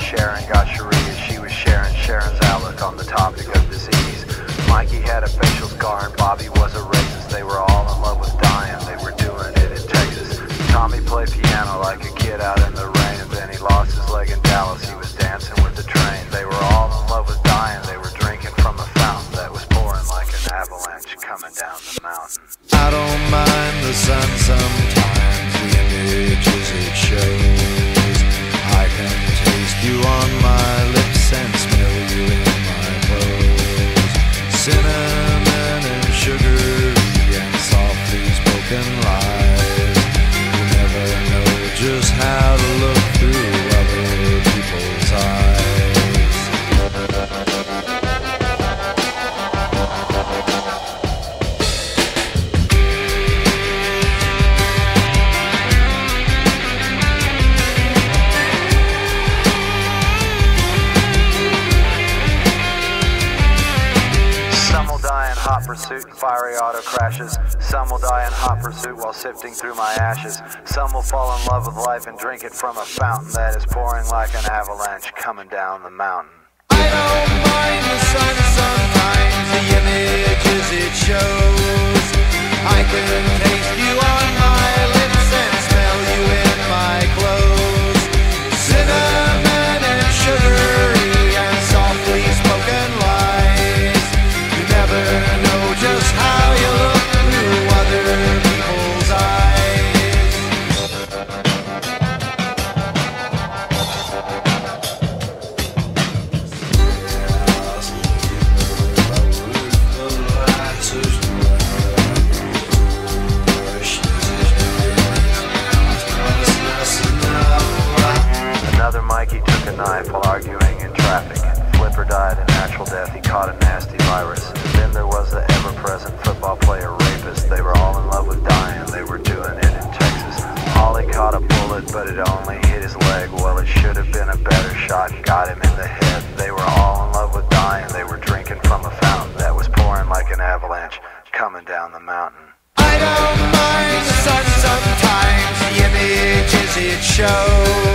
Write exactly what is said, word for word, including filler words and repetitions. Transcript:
Sharon got Sharia, she was sharing Sharon's outlook on the topic of disease. Mikey had a facial scar and Bobby was a racist. They were all in love with dying, they were doing it in Texas. Tommy played piano like a kid out in the rain, and then he lost his leg in Dallas, he was dancing with the train. They were all in love with dying, they were drinking from a fountain that was pouring like an avalanche coming down the mountain. I don't mind the sun sometimes, the images it shows. I can taste you on my lips and smell you in my clothes. Cinnamon and sugar and softly spoken lies. You never know just how to look through other people's eyes. Hot pursuit and fiery auto crashes. Some will die in hot pursuit while sifting through my ashes. Some will fall in love with life and drink it from a fountain that is pouring like an avalanche coming down the mountain. I don't mind the sun sometimes, the images it shows. I can taste you on my lips and smell you in my clothes. Cinnamon and sugary and softly spoken lies. You never know just how you look through other people's eyes. Another Mikey took a knife while arguing in traffic. Flipper died a natural death, he caught a nasty virus. Then there was the ever-present football player rapist. They were all in love with dying, they were doing it in Texas. Ollie caught a bullet, but it only hit his leg. Well, it should have been a better shot and got him in the head. They were all in love with dying, they were drinking from a fountain that was pouring like an avalanche coming down the mountain. I don't mind the sun sometimes, the images it shows.